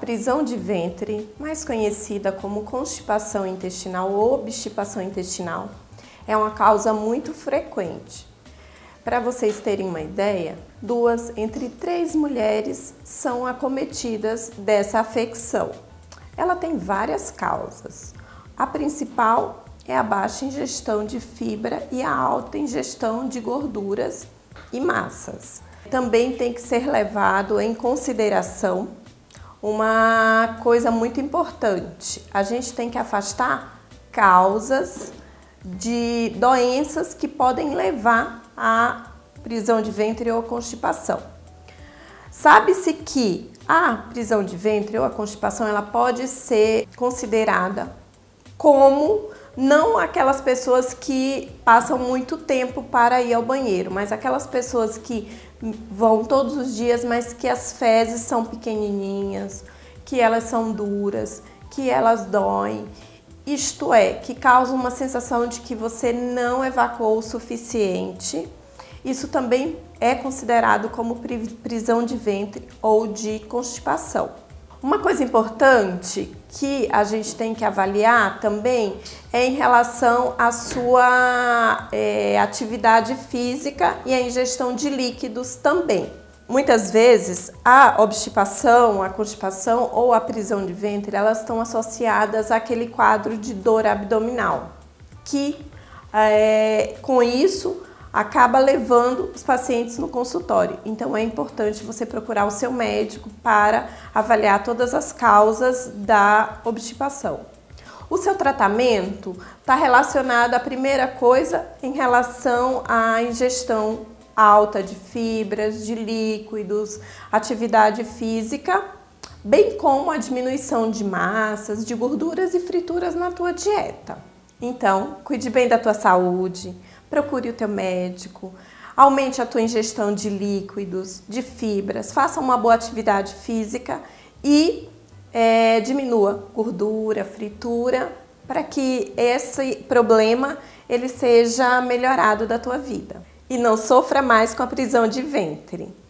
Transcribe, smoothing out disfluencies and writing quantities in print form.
prisão de ventre, mais conhecida como constipação intestinal ou obstipação intestinal, é uma causa muito frequente. Para vocês terem uma ideia, 2 entre 3 mulheres são acometidas dessa afecção. Ela tem várias causas. A principal é a baixa ingestão de fibra e a alta ingestão de gorduras e massas. Também tem que ser levado em consideração uma coisa muito importante. A gente tem que afastar causas de doenças que podem levar à prisão de ventre ou à constipação. Sabe-se que a prisão de ventre ou a constipação ela pode ser considerada como não aquelas pessoas que passam muito tempo para ir ao banheiro, mas aquelas pessoas que vão todos os dias, mas que as fezes são pequenininhas, que elas são duras, que elas doem. Isto é, que causa uma sensação de que você não evacuou o suficiente. Isso também é considerado como prisão de ventre ou de constipação. Uma coisa importante que a gente tem que avaliar também é em relação à sua atividade física e a ingestão de líquidos também. Muitas vezes a obstipação, a constipação ou a prisão de ventre, elas estão associadas àquele quadro de dor abdominal, que com isso acaba levando os pacientes no consultório. Então é importante você procurar o seu médico para avaliar todas as causas da obstipação. O seu tratamento está relacionado, a primeira coisa, em relação à ingestão alta de fibras, de líquidos, atividade física, bem como a diminuição de massas, de gorduras e frituras na tua dieta. Então, cuide bem da tua saúde, procure o teu médico, aumente a tua ingestão de líquidos, de fibras, faça uma boa atividade física e diminua gordura, fritura, para que esse problema ele seja melhorado da tua vida. E não sofra mais com a prisão de ventre.